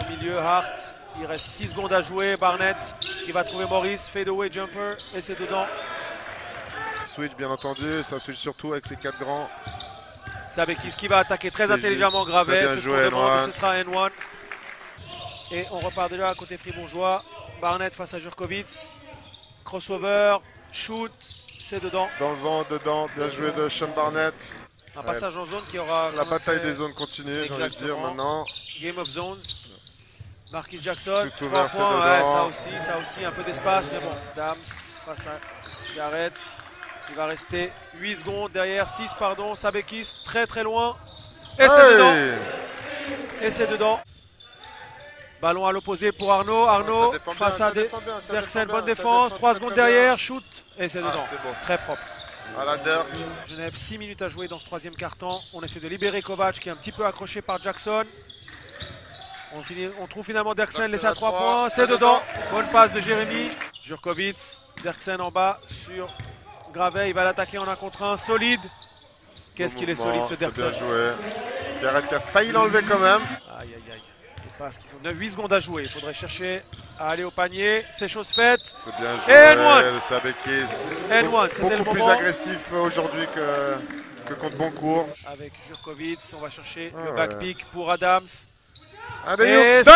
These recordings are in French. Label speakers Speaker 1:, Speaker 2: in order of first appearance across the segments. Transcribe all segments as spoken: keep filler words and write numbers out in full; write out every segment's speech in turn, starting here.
Speaker 1: au milieu, Hart. Il reste six secondes à jouer. Barnett qui va trouver Maurice. Fadeaway jumper. Et c'est dedans.
Speaker 2: Switch, bien entendu. Ça switch surtout avec ses quatre grands.
Speaker 1: Sabekis qui va attaquer très intelligemment Gravet. C'est ce qu'on demande. Ce sera N un. Et on repart déjà à côté fribourgeois. Barnett face à Jurkovic. Crossover. Shoot. C'est dedans.
Speaker 2: Dans le vent, dedans. Bien joué de Sean Barnett.
Speaker 1: Un passage ouais. en zone qui aura...
Speaker 2: La bataille fait... des zones continue, j'ai envie de dire maintenant.
Speaker 1: Game of Zones. Marquis Jackson,
Speaker 2: tout
Speaker 1: trois
Speaker 2: ouvert,
Speaker 1: points, ouais, ça aussi, ça aussi, un peu d'espace, mais bon, Dams face à Garrett. Il va rester huit secondes derrière, six pardon, Sabekis très très loin. Et hey c'est dedans. Et c'est dedans. Ballon à l'opposé pour Arnaud. Arnaud ouais, face bien, à Derksen, bonne défense, trois secondes derrière, shoot. Et c'est dedans,
Speaker 2: ah, bon.
Speaker 1: très propre.
Speaker 2: À la Dirk.
Speaker 1: Genève, six minutes à jouer dans ce troisième quart-temps. On essaie de libérer Kovac qui est un petit peu accroché par Jackson. On, finit, on trouve finalement Derksen laissé à trois points. C'est dedans. Bonne passe de Jérémy. Jurkovic. Derksen en bas sur Gravet. Il va l'attaquer en un contre un. Solide. Qu'est-ce qu'il est solide ce Derksen.
Speaker 2: Bien joué. Garrett qui a failli l'enlever quand même.
Speaker 1: Aïe aïe aïe. Les passes qui sont huit secondes à jouer. Il faudrait chercher à aller au panier. C'est chose faite.
Speaker 2: C'est bien joué.
Speaker 1: Et N un.
Speaker 2: Sabekis.
Speaker 1: N un.
Speaker 2: Beaucoup plus agressif aujourd'hui que, que contre Boncourt.
Speaker 1: Avec Jurkovic. On va chercher
Speaker 2: ah,
Speaker 1: le
Speaker 2: ouais.
Speaker 1: backpick pour Adams.
Speaker 2: Allez,
Speaker 1: Et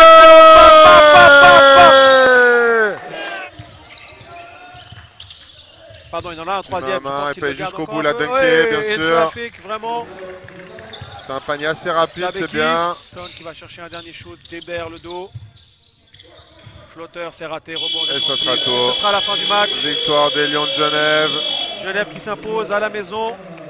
Speaker 1: pardon, il en a un troisième. Je pense qu'il
Speaker 2: jusqu'au bout, la dunké, bien sûr.
Speaker 1: Trafic, vraiment.
Speaker 2: C'est un panier assez rapide, c'est bien.
Speaker 1: Son qui va chercher un dernier shoot, Débert le dos. Flotteur, c'est raté, rebond.
Speaker 2: Et ça sera tout.
Speaker 1: Ce sera la fin du match.
Speaker 2: Victoire des Lions de Genève.
Speaker 1: Genève qui s'impose à la maison.